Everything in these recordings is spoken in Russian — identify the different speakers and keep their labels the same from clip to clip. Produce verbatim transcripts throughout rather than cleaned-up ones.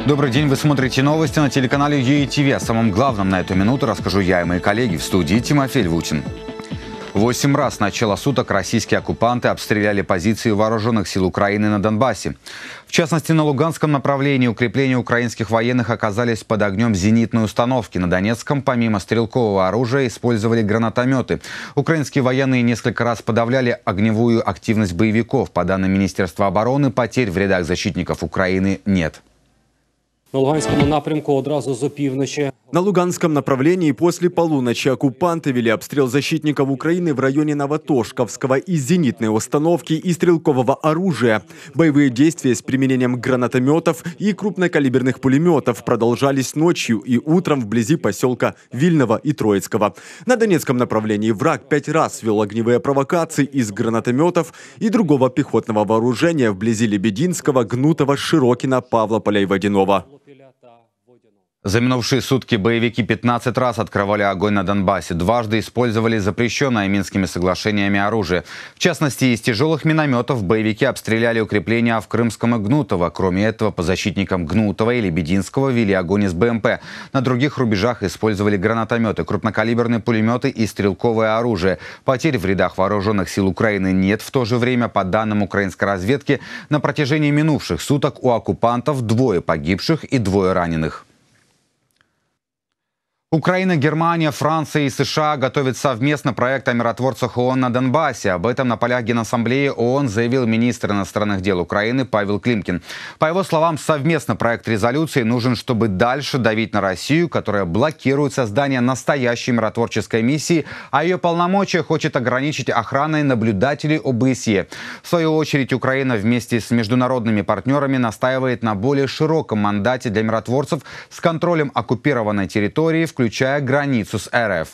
Speaker 1: Добрый день, вы смотрите новости на телеканале ю эй ти ви. О самом главном на эту минуту расскажу я и мои коллеги в студии. Тимофей Львутин. Восемь раз с начала суток российские оккупанты обстреляли позиции вооруженных сил Украины на Донбассе. В частности, на Луганском направлении укрепления украинских военных оказались под огнем зенитной установки. На Донецком, помимо стрелкового оружия, использовали гранатометы. Украинские военные несколько раз подавляли огневую активность боевиков. По данным Министерства обороны, потерь в рядах защитников Украины нет.
Speaker 2: На Луганском напрямку одразу з опівночі.
Speaker 3: На Луганском направлении после полуночи оккупанты вели обстрел защитников Украины в районе Новотошковского из зенитной установки и стрелкового оружия. Боевые действия с применением гранатометов и крупнокалиберных пулеметов продолжались ночью и утром вблизи поселка Вильного и Троицкого. На Донецком направлении враг пять раз вел огневые провокации из гранатометов и другого пехотного вооружения вблизи Лебединского, Гнутова, Широкина, Павлополя и Водяного.
Speaker 1: За минувшие сутки боевики пятнадцать раз открывали огонь на Донбассе. Дважды использовали запрещенное Минскими соглашениями оружие. В частности, из тяжелых минометов боевики обстреляли укрепления в Крымском и Гнутово. Кроме этого, по защитникам Гнутова и Лебединского вели огонь из бэ эм пэ. На других рубежах использовали гранатометы, крупнокалиберные пулеметы и стрелковое оружие. Потерь в рядах вооруженных сил Украины нет. В то же время, по данным украинской разведки, на протяжении минувших суток у оккупантов двое погибших и двое раненых. Украина, Германия, Франция и США готовят совместно проект о миротворцах ООН на Донбассе. Об этом на полях Генассамблеи ООН заявил министр иностранных дел Украины Павел Климкин. По его словам, совместно проект резолюции нужен, чтобы дальше давить на Россию, которая блокирует создание настоящей миротворческой миссии, а ее полномочия хочет ограничить охраной наблюдателей о бэ эс е. В свою очередь, Украина вместе с международными партнерами настаивает на более широком мандате для миротворцев с контролем оккупированной территории, включая границу с эр эф.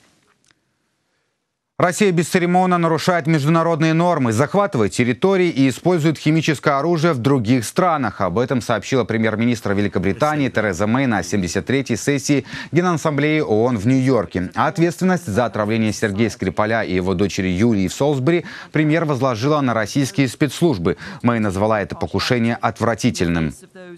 Speaker 1: Россия бесцеремонно нарушает международные нормы, захватывает территории и использует химическое оружие в других странах. Об этом сообщила премьер-министр Великобритании Тереза Мэй на семьдесят третьей сессии Генассамблеи ООН в Нью-Йорке. А ответственность за отравление Сергея Скрипаля и его дочери Юлии в Солсбери премьер возложила на российские спецслужбы. Мэй назвала это покушение отвратительным.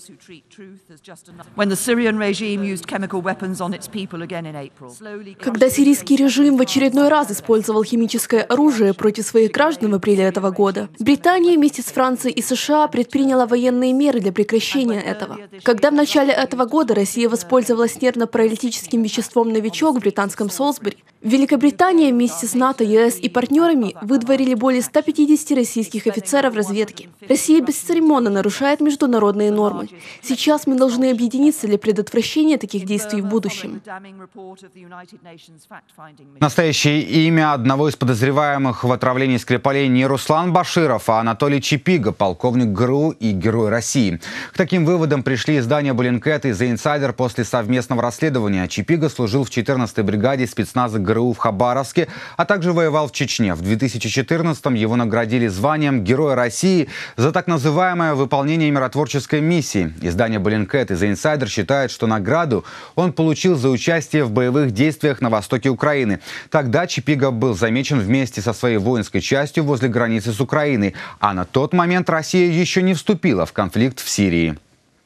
Speaker 4: Когда сирийский режим в очередной раз использовал химическое оружие против своих граждан в апреле этого года, Британия вместе с Францией и США предприняла военные меры для прекращения этого. Когда в начале этого года Россия воспользовалась нервно-паралитическим веществом «Новичок» в британском Солсбери, Великобритания вместе с НАТО, е эс и партнерами выдворили более ста пятидесяти российских офицеров разведки. Россия бесцеремонно нарушает международные нормы. Сейчас мы должны объединиться для предотвращения таких действий в будущем.
Speaker 1: Настоящее имя одного из подозреваемых в отравлении Скрипалей не Руслан Баширов, а Анатолий Чипига, полковник гэ эр у и Герой России. К таким выводам пришли издания Bellingcat и The Insider после совместного расследования. Чипига служил в четырнадцатой бригаде спецназа гэ эр у в Хабаровске, а также воевал в Чечне. В две тысячи четырнадцатом его наградили званием Героя России за так называемое выполнение миротворческой миссии. Издание Bellingcat и The Insider считают, что награду он получил за участие в боевых действиях на востоке Украины. Тогда Чипига был замечен вместе со своей воинской частью возле границы с Украиной, а на тот момент Россия еще не вступила в конфликт в Сирии.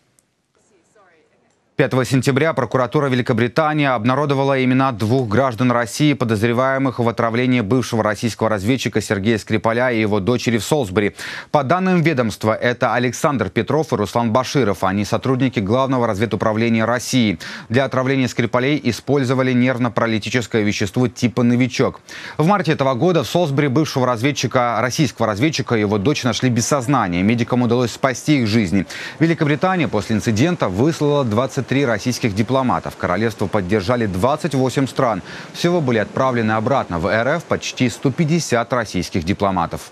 Speaker 1: пятого сентября прокуратура Великобритании обнародовала имена двух граждан России, подозреваемых в отравлении бывшего российского разведчика Сергея Скрипаля и его дочери в Солсбери. По данным ведомства, это Александр Петров и Руслан Баширов. Они сотрудники Главного разведуправления России. Для отравления Скрипалей использовали нервно-паралитическое вещество типа «Новичок». В марте этого года в Солсбери бывшего разведчика, российского разведчика и его дочь нашли без сознания. Медикам удалось спасти их жизни. Великобритания после инцидента выслала двадцать три российских дипломатов. Королевство поддержали двадцать восемь стран. Всего были отправлены обратно в эр эф почти сто пятьдесят российских дипломатов.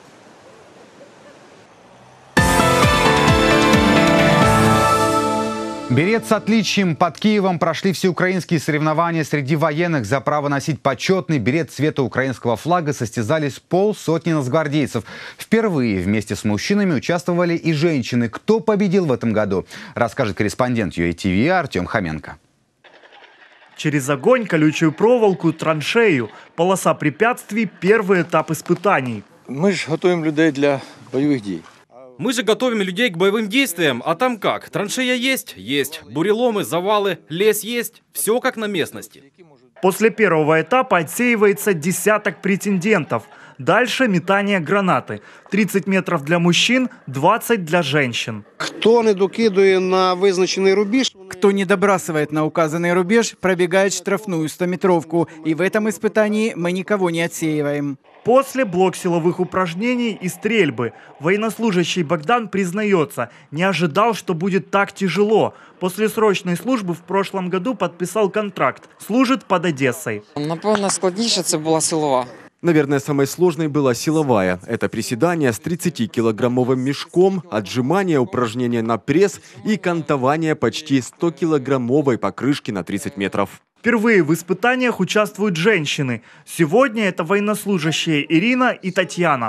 Speaker 1: Берет с отличием. Под Киевом прошли всеукраинские соревнования среди военных. За право носить почетный берет цвета украинского флага состязались полсотни нацгвардейцев. Впервые вместе с мужчинами участвовали и женщины. Кто победил в этом году, расскажет корреспондент ю эй ти ви Артем Хоменко.
Speaker 5: Через огонь, колючую проволоку, траншею. Полоса препятствий – первый этап испытаний.
Speaker 6: Мы же готовим людей для боевых действий. Мы же готовим людей к боевым действиям, а там как? Траншея есть? Есть. Буреломы, завалы, лес есть. Все как на местности.
Speaker 5: После первого этапа отсеивается десяток претендентов. Дальше метание гранаты. тридцать метров для мужчин, двадцать для женщин.
Speaker 7: Кто не докидує на визначений рубеж?
Speaker 8: Кто не добрасывает на указанный рубеж, пробегает штрафную стометровку. И в этом испытании мы никого не отсеиваем.
Speaker 5: После блок силовых упражнений и стрельбы. Военнослужащий Богдан признается, не ожидал, что будет так тяжело. После срочной службы в прошлом году подписал контракт. Служит под Одессой.
Speaker 9: Напевно, складніше це була силова.
Speaker 3: Наверное, самой сложной была силовая. Это приседание с тридцатикилограммовым мешком, отжимание, упражнения на пресс и кантование почти стокилограммовой покрышки на тридцать метров.
Speaker 5: Впервые в испытаниях участвуют женщины. Сегодня это военнослужащие Ирина и Татьяна.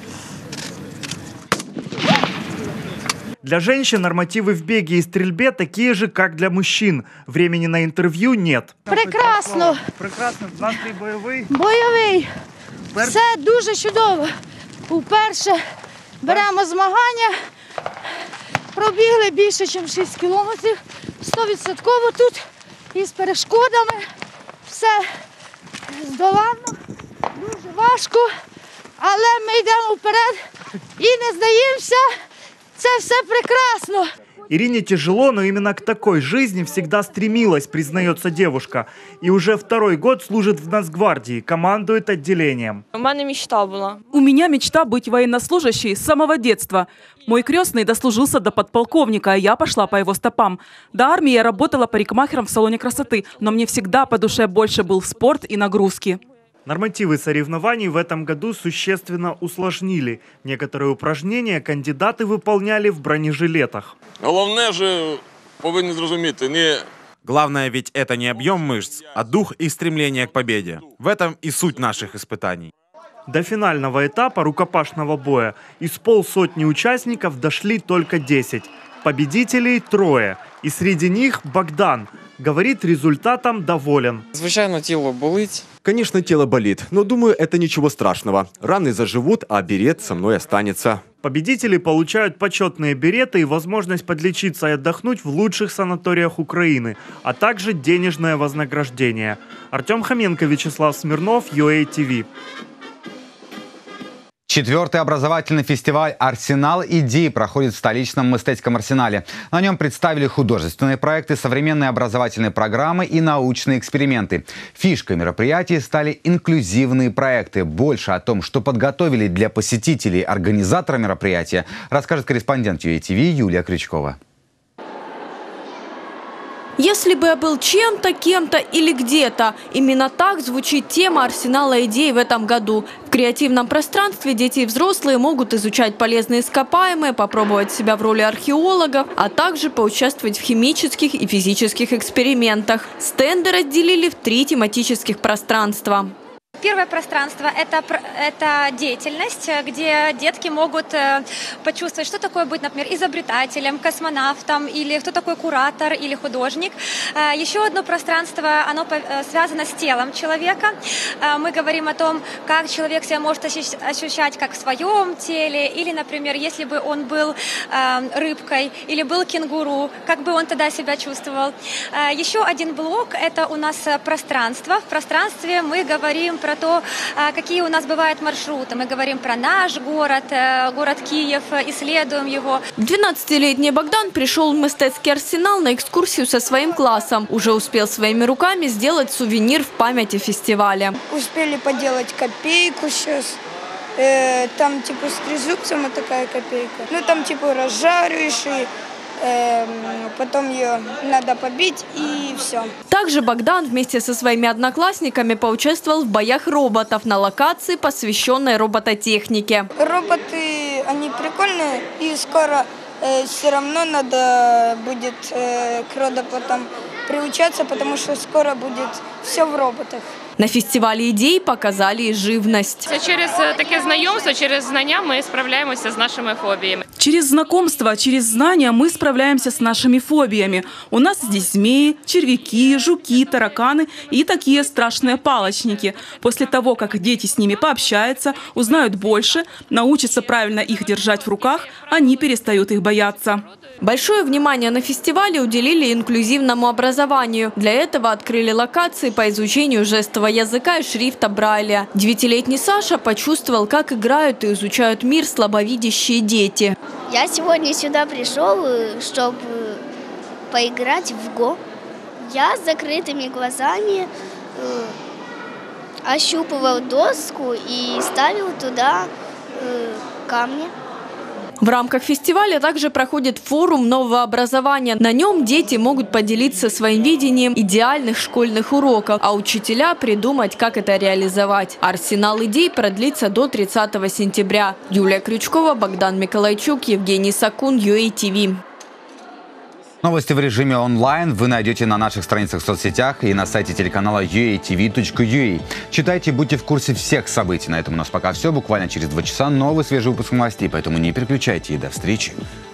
Speaker 5: Для женщин нормативы в беге и стрельбе такие же, как для мужчин. Времени на интервью нет.
Speaker 10: Прекрасно.
Speaker 5: Прекрасно. Настрій бойовий.
Speaker 10: Бойовий. Все дуже чудово. Уперше беремо змагання. Пробігли більше, ніж шість кілометрів. сто відсотків тут. Із перешкодами. Все здолано. Дуже важко. Але ми йдемо вперед і не здаємося. Это все прекрасно.
Speaker 5: Ирине тяжело, но именно к такой жизни всегда стремилась, признается девушка. И уже второй год служит в Нацгвардии, командует отделением.
Speaker 11: У меня мечта была.
Speaker 12: У меня мечта быть военнослужащей с самого детства. Мой крестный дослужился до подполковника, а я пошла по его стопам. До армии я работала парикмахером в салоне красоты, но мне всегда по душе больше был спорт и нагрузки.
Speaker 5: Нормативы соревнований в этом году существенно усложнили. Некоторые упражнения кандидаты выполняли в бронежилетах.
Speaker 13: Главное же, повинні зрозуміти, не...
Speaker 14: Главное ведь это не объем мышц, а дух и стремление к победе. В этом и суть наших испытаний.
Speaker 5: До финального этапа рукопашного боя из полсотни участников дошли только десять. Победителей трое. И среди них Богдан. Говорит, результатом доволен.
Speaker 9: Звичайно, тіло болить.
Speaker 3: Конечно, тело болит, но думаю, это ничего страшного. Раны заживут, а берет со мной останется.
Speaker 5: Победители получают почетные береты и возможность подлечиться и отдохнуть в лучших санаториях Украины, а также денежное вознаграждение. Артем Хоменко, Вячеслав Смирнов, ю эй ти ви.
Speaker 1: Четвертый образовательный фестиваль «Арсенал идей» проходит в столичном эстетском арсенале. На нем представили художественные проекты, современные образовательные программы и научные эксперименты. Фишкой мероприятий стали инклюзивные проекты. Больше о том, что подготовили для посетителей организатора мероприятия, расскажет корреспондент ю эй ти ви Юлия Крючкова.
Speaker 4: Если бы я был чем-то, кем-то или где-то, именно так звучит тема «Арсенала идей» в этом году. В креативном пространстве дети и взрослые могут изучать полезные ископаемые, попробовать себя в роли археологов, а также поучаствовать в химических и физических экспериментах. Стенды разделили в три тематических пространства.
Speaker 15: Первое пространство – это, это деятельность, где детки могут почувствовать, что такое быть, например, изобретателем, космонавтом, или кто такой куратор или художник. Еще одно пространство, оно связано с телом человека. Мы говорим о том, как человек себя может ощущать как в своем теле, или, например, если бы он был рыбкой или был кенгуру, как бы он тогда себя чувствовал. Еще один блок – это у нас пространство. В пространстве мы говорим про то, какие у нас бывают маршруты. Мы говорим про наш город, город Киев, исследуем его.
Speaker 4: двенадцатилетний Богдан пришел в Мистецкий арсенал на экскурсию со своим классом. Уже успел своими руками сделать сувенир в памяти фестиваля.
Speaker 10: Успели поделать копейку сейчас. Э, там типа с трезубцем такая копейка. Ну там типа разжариваешь и потом ее надо побить и все.
Speaker 4: Также Богдан вместе со своими одноклассниками поучаствовал в боях роботов на локации, посвященной робототехнике.
Speaker 10: Роботы, они прикольные, и скоро э, все равно надо будет э, к роботам приучаться, потому что скоро будет все в роботах.
Speaker 4: На фестивале идей показали живность.
Speaker 11: Через таке знайомство, через знання ми справляємося з нашими фобіями.
Speaker 12: Через знакомство, через знания мы справляемся с нашими фобиями. У нас здесь змеи, червяки, жуки, тараканы и такие страшные палочники. После того, как дети с ними пообщаются, узнают больше, научатся правильно их держать в руках, они перестают их бояться.
Speaker 4: Большое внимание на фестивале уделили инклюзивному образованию. Для этого открыли локации по изучению жестового языка и шрифта Брайля. Девятилетний Саша почувствовал, как играют и изучают мир слабовидящие дети.
Speaker 16: Я сегодня сюда пришел, чтобы поиграть в го. Я с закрытыми глазами э, ощупывал доску и ставил туда э, камни.
Speaker 4: В рамках фестиваля также проходит форум нового образования. На нем дети могут поделиться своим видением идеальных школьных уроков, а учителя придумать, как это реализовать. Арсенал идей продлится до тридцатого сентября. Юлия Крючкова, Богдан Миколайчук, Евгений Сакун, ю эй ти ви.
Speaker 1: Новости в режиме онлайн вы найдете на наших страницах в соцсетях и на сайте телеканала ю эй ти ви точка ю а. Читайте, будьте в курсе всех событий. На этом у нас пока все. Буквально через два часа новый свежий выпуск новостей, поэтому не переключайте и до встречи.